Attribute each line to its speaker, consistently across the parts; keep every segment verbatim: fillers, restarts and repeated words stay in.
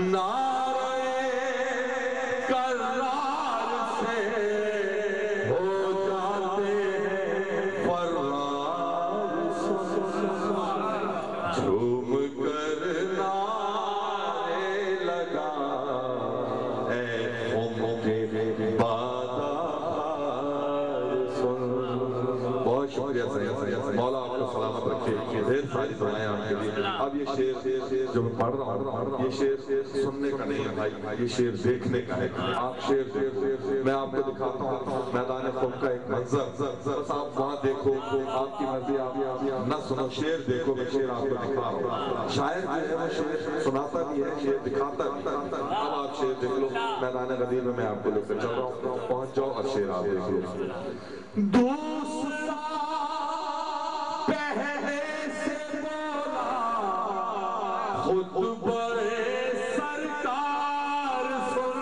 Speaker 1: نعرے کرار سے ہو جاتے ہیں فرار جھوم کر نعرے لگا اے قوم کے بادار سن۔ بہت شکریہ سید، مولا آپ کو سلامت رکھے، ڈھیر ساری دعائیں آپ کے لیے۔ اب یہ شعر جو میں پڑھ رہا ہوں یہ شعر سننے کا نہیں ہے بھائی، یہ شعر دیکھنے کا ہے۔ آپ شعر میں آپ کو دکھاتا ہوں میدان خم کا ایک منظر، بس آپ وہاں دیکھو، آپ کی مرضی آپ نہ سنو، شعر دیکھو، میں شعر آپ کو دکھا رہا ہوں۔ شاعر جو ہے وہ شعر سناتا بھی ہے، شعر دکھاتا بھی ہے۔ اب آپ شعر دیکھ لو، میدان غدیر میں میں آپ کو لے کر چل رہا ہوں، پہنچ جاؤ اور شعر آپ دیکھ لو۔ دوسرا پہلے سے بولا خود بڑے سرکار سن،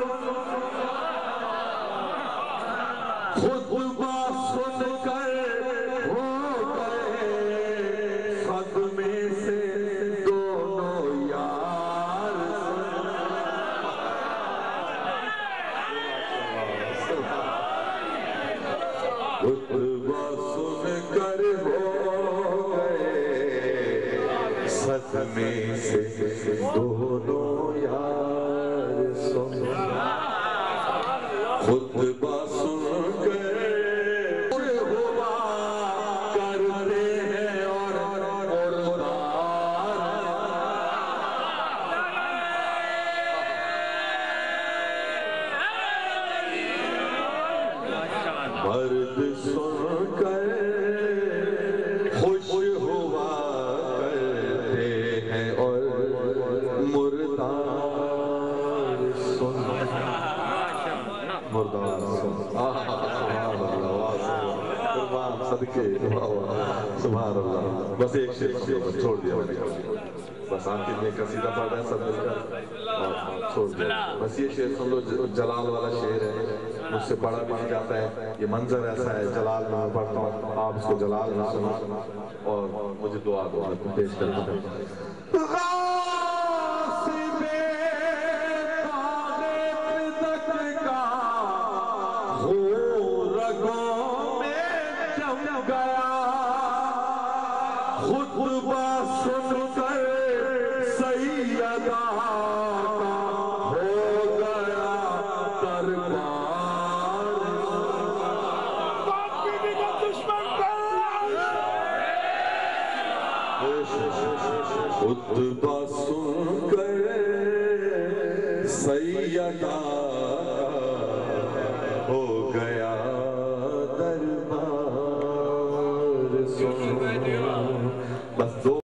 Speaker 1: خطبہ سن کر ہو گئے صدمے سے دونوں یار خطبہ سن کر ہو گئے صدمے سے دونوں یار سن، خطبہ سن کر ہوا کرتے ہیں اور مرد سن کر خوش ہوا کرتے ہیں اور مردار سن، مردار سن۔ قربان صدقے، سبحان اللہ۔ بس ایک شعر چھوڑ دیا، بس آپ کی میں قصیدہ پڑھ رہے ہیں سب مل کر، چھوڑ دیا۔ بس یہ شعر سن لو، جلال والا شعر ہے، مجھ سے پڑھا بھی نہیں جاتا ہے، یہ منظر ایسا ہے، جلال میں پڑھتا ہوں، آپ اس کو جلال میں سنا اور مجھے دعا دو میں پیش کرتا ہوں۔ خطبہ سن کر سیدہ ہو گیا دربار، خطبہ سن کر سیدہ ہو گیا دربار سن۔ بس دو